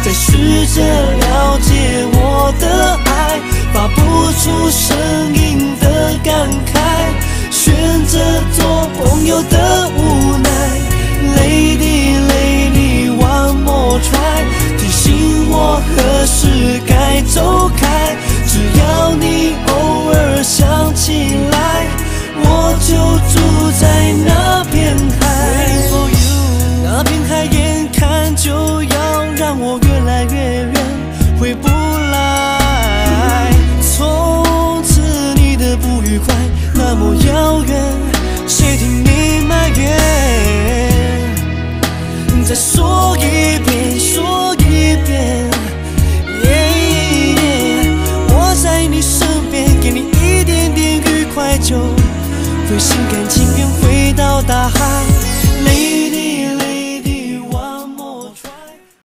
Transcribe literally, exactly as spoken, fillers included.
再试着了解我的爱，发不出声音的感慨，选择做朋友的